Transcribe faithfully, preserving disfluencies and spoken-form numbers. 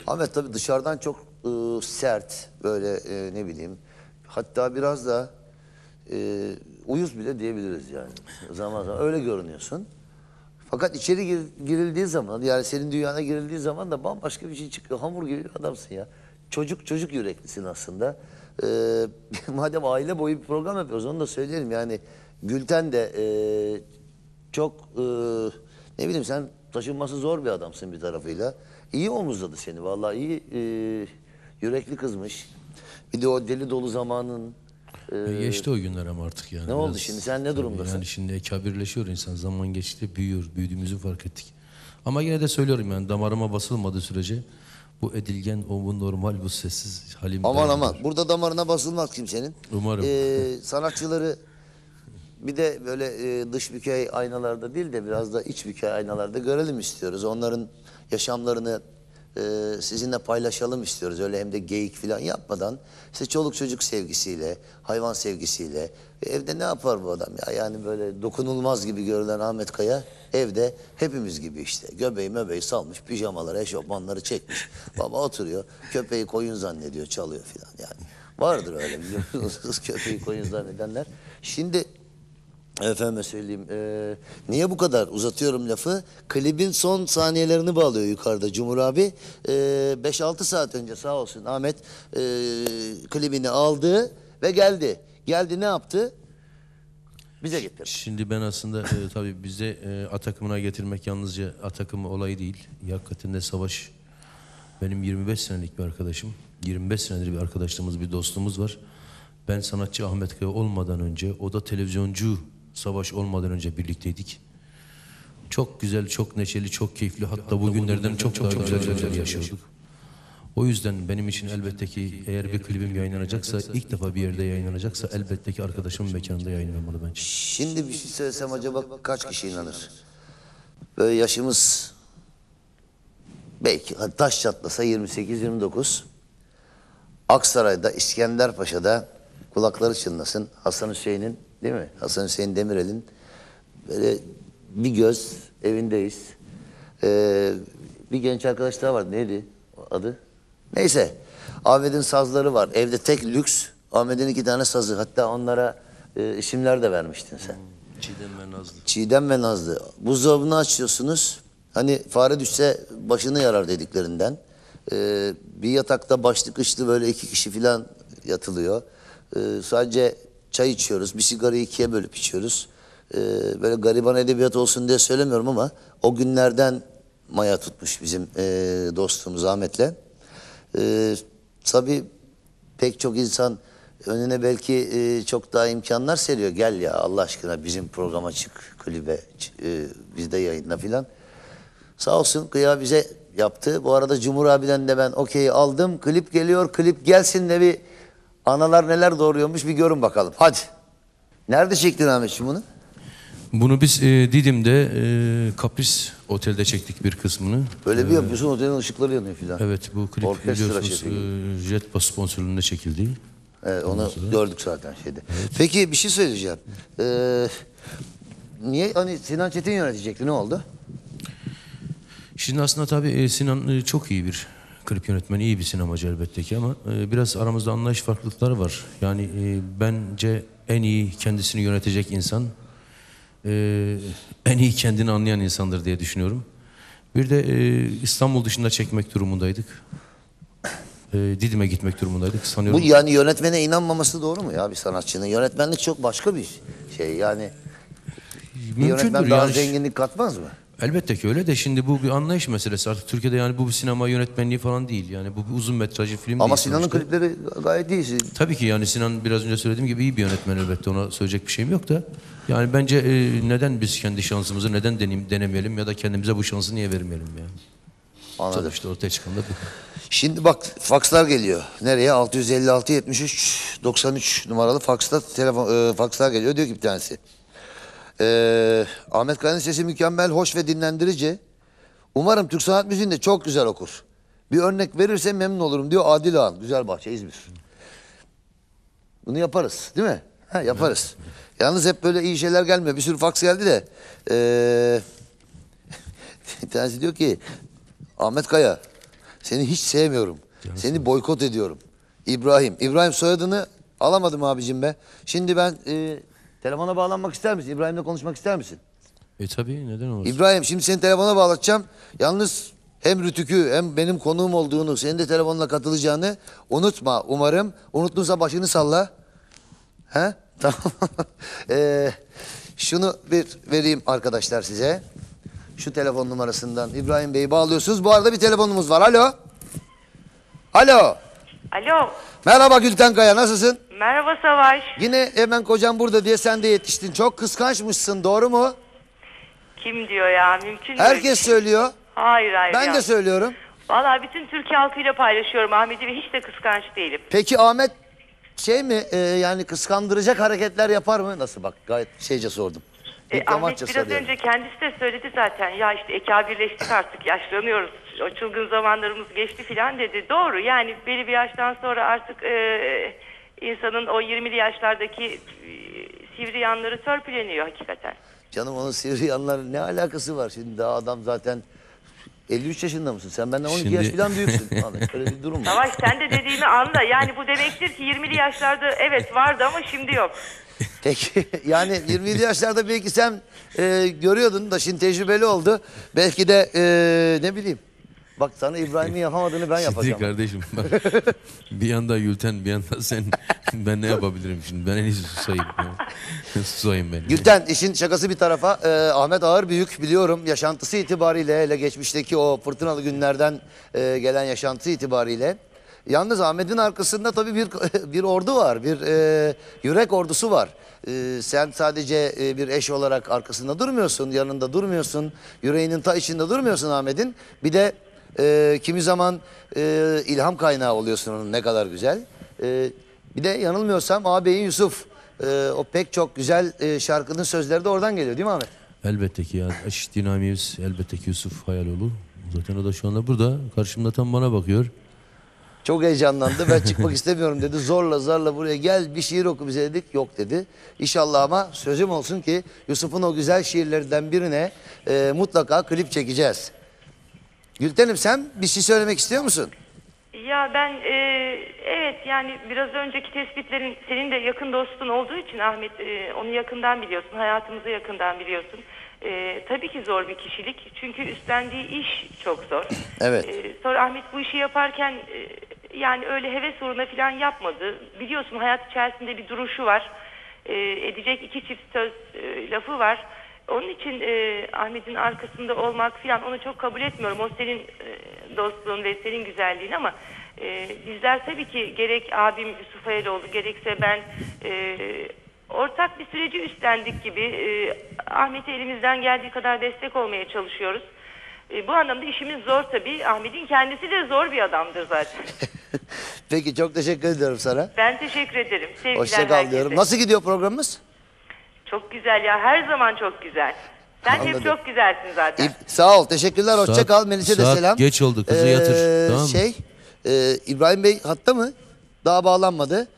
Ahmet tabii dışarıdan çok e, sert, böyle e, ne bileyim, hatta biraz da e, uyuz bile diyebiliriz yani. Zaman zaman öyle görünüyorsun. Fakat içeri gir, girildiği zaman, yani senin dünyana girildiği zaman da bambaşka bir şey çıkıyor. Hamur gibi bir adamsın ya. Çocuk çocuk yüreklisin aslında. Ee, madem aile boyu bir program yapıyoruz, onu da söyleyelim. Yani Gülten de e, çok e, ne bileyim, sen taşınması zor bir adamsın bir tarafıyla. İyi omuzladı seni vallahi, iyi e, yürekli kızmış. Bir de o deli dolu zamanın. E, E geçti o günler ama artık yani. ne oldu Biraz, şimdi, sen ne durumdasın? Yani şimdi ekabirleşiyor insan, zaman geçti, büyüyor, büyüdüğümüzü fark ettik. Ama yine de söylüyorum yani, damarıma basılmadığı sürece bu edilgen, o bu normal, bu sessiz halim. Aman devam aman, eder. burada damarına basılmaz kimsenin. Umarım. Ee, sanatçıları bir de böyle e, dış bükey aynalarda değil de biraz da iç bükey aynalarda görelim istiyoruz. Onların yaşamlarını e, sizinle paylaşalım istiyoruz. Öyle hem de geyik falan yapmadan, işte çoluk çocuk sevgisiyle, hayvan sevgisiyle. E, evde ne yapar bu adam ya? Yani böyle dokunulmaz gibi görülen Ahmet Kaya evde hepimiz gibi işte. Göbeği möbeği salmış, pijamaları, eşofmanları çekmiş. Baba oturuyor, köpeği koyun zannediyor, çalıyor falan yani. Vardır öyle, biliyor musunuz? Köpeği koyun zannedenler. Şimdi efendime söyleyeyim, e, niye bu kadar uzatıyorum lafı? Klibin son saniyelerini bağlıyor yukarıda Cumhur abi. E, beş altı saat önce sağ olsun Ahmet e, klibini aldı ve geldi. Geldi, ne yaptı? Bize getirdi. Şimdi ben aslında e, tabii bizde e, A takımına getirmek yalnızca A takımı olayı değil. Hakikaten de Savaş benim yirmi beş senelik bir arkadaşım. yirmi beş senedir bir arkadaşlığımız, bir dostluğumuz var. Ben sanatçı Ahmet Kaya olmadan önce, o da televizyoncu Savaş olmadan önce birlikteydik. Çok güzel, çok neşeli, çok keyifli. Hatta bugünlerden çok çok çok güzel güzel yaşıyorduk. O yüzden benim için elbette ki, eğer bir klibim yayınlanacaksa, ilk defa bir yerde yayınlanacaksa, elbette ki arkadaşımın mekanında yayınlanmalı bence. Şimdi bir şey söylesem acaba kaç kişi inanır? Böyle yaşımız belki taş çatlasa yirmi sekiz yirmi dokuz. Aksaray'da, İskenderpaşa'da kulakları çınlasın Hasan Hüseyin'in, değil mi? Hasan Hüseyin Demirel'in böyle bir göz evindeyiz. Ee, bir genç arkadaş daha vardı. Neydi adı? Neyse. Ahmet'in sazları var. Evde tek lüks. Ahmet'in iki tane sazı. Hatta onlara e, isimler de vermiştin sen. Çiğdem ve Nazlı. Çiğdem ve Nazlı. Buzdolabını açıyorsunuz. Hani fare düşse başını yarar dediklerinden. Ee, bir yatakta başlı kışlı böyle iki kişi falan yatılıyor. Ee, sadece çay içiyoruz. Bir sigarayı ikiye bölüp içiyoruz. Ee, böyle gariban edebiyat olsun diye söylemiyorum ama o günlerden maya tutmuş bizim e, dostluğumuz Ahmet'le. Ee, tabii pek çok insan önüne belki e, çok daha imkanlar seriyor. Gel ya Allah aşkına bizim programa çık, klibe, e, bizde yayınla filan. Sağ olsun Kıya bize yaptı. Bu arada Cumhur abiden de ben okeyi aldım. Klip geliyor, klip gelsin de bir analar neler doğuruyormuş bir görün bakalım. Hadi. Nerede çektin Ahmetciğim bunu? Bunu biz e, Didim'de e, Kapris Otel'de çektik bir kısmını. Böyle bir yapıyorsun, otelin ışıkları yanıyor filan. Evet, bu klip Orkestra biliyorsunuz şefi gibi. e, Jetpa sponsorluğunda çekildi. Evet, onu gördük zaten şeyde. Peki bir şey söyleyeceğim. Ee, niye hani Sinan Çetin yönetecekti, ne oldu? Şimdi aslında tabii e, Sinan e, çok iyi bir klip yönetmeni, iyi bir sinemacı elbette ki, ama e, biraz aramızda anlayış farklılıkları var. Yani e, bence en iyi kendisini yönetecek insan, e, en iyi kendini anlayan insandır diye düşünüyorum. Bir de e, İstanbul dışında çekmek durumundaydık. E, Didim'e gitmek durumundaydık sanıyorum. Bu yani yönetmene inanmaması doğru mu ya bir sanatçının? Yönetmenlik çok başka bir şey yani. Bir yönetmen daha yani. zenginlik katmaz mı? Elbette ki öyle de, şimdi bu bir anlayış meselesi artık Türkiye'de. Yani bu bir sinema yönetmenliği falan değil, yani bu bir uzun metrajlı film Ama değil Sinan'ın sonuçta. klipleri gayet iyi. Tabii ki yani Sinan biraz önce söylediğim gibi iyi bir yönetmen, elbette ona söyleyecek bir şeyim yok da. Yani bence e, neden biz kendi şansımızı neden deneyim, denemeyelim ya da kendimize bu şansı niye vermeyelim yani. Anladım. Sonuçta ortaya çıkan da bu. Şimdi bak fakslar geliyor. Nereye? altı yüz elli altı yetmiş üç doksan üç numaralı faksta telefon e, fakslar geliyor. Diyor ki bir tanesi. Ee, Ahmet Kaya'nın sesi mükemmel, hoş ve dinlendirici. Umarım Türk sanat müziğini de çok güzel okur. Bir örnek verirse memnun olurum diyor Adil Ağan. Güzelbahçe, İzmir. Bunu yaparız değil mi? Ha, yaparız. Evet. Yalnız hep böyle iyi şeyler gelmiyor. Bir sürü faks geldi de. Ee, bir tanesi diyor ki Ahmet Kaya Seni hiç sevmiyorum. Canım Seni boykot ediyorum. İbrahim. İbrahim soyadını alamadım abicim be. Şimdi ben e, telefona bağlanmak ister misin? İbrahim'le konuşmak ister misin? E tabii, neden olmasın? İbrahim, şimdi seni telefona bağlatacağım. Yalnız hem Rütük'ü hem benim konuğum olduğunu, senin de telefonla katılacağını unutma umarım. Unuttuysa başını salla. He? Tamam. Ee, şunu bir vereyim arkadaşlar size. Şu telefon numarasından İbrahim Bey'i bağlıyorsunuz. Bu arada bir telefonumuz var. Alo. Alo. Alo. Merhaba Gülten Kaya, nasılsın? Merhaba Savaş. Yine hemen kocam burada diye sen de yetiştin. Çok kıskançmışsın, doğru mu? Kim diyor ya? Mümkün mü? Herkes söylüyor. Hayır hayır. Ben ya. de söylüyorum. Vallahi bütün Türkiye halkıyla paylaşıyorum Ahmet'i ve hiç de kıskanç değilim. Peki Ahmet şey mi e, yani kıskandıracak hareketler yapar mı? Nasıl, bak gayet şeyce sordum. E, Ahmet Diplomatça biraz soruyorum. önce kendisi de söyledi zaten. Ya işte ekabirleştik artık, yaşlanıyoruz. O çılgın zamanlarımız geçti filan dedi. Doğru, yani belli bir yaştan sonra artık e, insanın o yirmili yaşlardaki e, sivri yanları törpüleniyor hakikaten. Canım, onun sivri yanlar ne alakası var? Şimdi daha adam zaten elli üç yaşında mısın? Sen benden on iki Şimdi- yaş falan büyüksün. Ahmet, öyle bir durum var. Savaş, sen de dediğimi anla. Yani bu demektir ki yirmili yaşlarda evet vardı ama şimdi yok. Peki yani yirmi yedi yaşlarda belki sen e, görüyordun da şimdi tecrübeli oldu. Belki de e, ne bileyim. Bak, sana İbrahim'in yapamadığını ben Şimdi yapacağım. kardeşim bak, bir yanda Gülten, bir yanda sen, ben ne yapabilirim şimdi? Ben en iyisi susayım. ya. Susayım ben. Gülten, işin şakası bir tarafa, e, Ahmet Ağır Büyük biliyorum yaşantısı itibariyle, hele geçmişteki o fırtınalı günlerden e, gelen yaşantısı itibariyle. Yalnız Ahmet'in arkasında tabii bir bir ordu var, bir e, yürek ordusu var. E, sen sadece e, bir eş olarak arkasında durmuyorsun, yanında durmuyorsun, yüreğinin ta içinde durmuyorsun Ahmet'in. Bir de e, kimi zaman e, ilham kaynağı oluyorsun onun, ne kadar güzel. E, bir de yanılmıyorsam ağabeyin Yusuf. Ee, o pek çok güzel e, şarkının sözleri de oradan geliyor değil mi Ahmet? Elbette ki ya. Eş dinamimiz elbette ki Yusuf Hayaloğlu. Zaten o da şu anda burada. Karşımda tam bana bakıyor. Çok heyecanlandı. Ben çıkmak istemiyorum dedi. Zorla zarla buraya gel bir şiir oku bize dedik. Yok dedi. İnşallah, ama sözüm olsun ki Yusuf'un o güzel şiirlerinden birine e, mutlaka klip çekeceğiz. Gülten'im, sen bir şey söylemek istiyor musun? Ya ben e, evet, yani biraz önceki tespitlerin, senin de yakın dostun olduğu için Ahmet, e, onu yakından biliyorsun, hayatımızı yakından biliyorsun. E, tabii ki zor bir kişilik, çünkü üstlendiği iş çok zor. Evet. E, sonra Ahmet bu işi yaparken e, yani öyle heves uğruna falan yapmadı. Biliyorsun, hayat içerisinde bir duruşu var. E, edecek iki çift söz e, lafı var. Onun için e, Ahmet'in arkasında olmak falan, onu çok kabul etmiyorum. O senin e, dostluğun ve senin güzelliğin, ama e, bizler tabii ki gerek abim Yusuf Hayaloğlu gerekse ben e, ortak bir süreci üstlendik gibi e, Ahmet'e elimizden geldiği kadar destek olmaya çalışıyoruz. E, bu anlamda işimiz zor tabii. Ahmet'in kendisi de zor bir adamdır zaten. Peki, çok teşekkür ediyorum sana. Ben teşekkür ederim. Sevgiler Hoşça kal herkese. diyorum. Nasıl gidiyor programımız? Çok güzel ya, her zaman çok güzel. Sen Anladım. hep çok güzelsin zaten. İb- Sağ ol, teşekkürler. Hoşça Saat- kal. Melike de saat selam. geç oldu, kızı yatır, tamam mı? Şey, e, İbrahim Bey hatta mı? Daha bağlanmadı.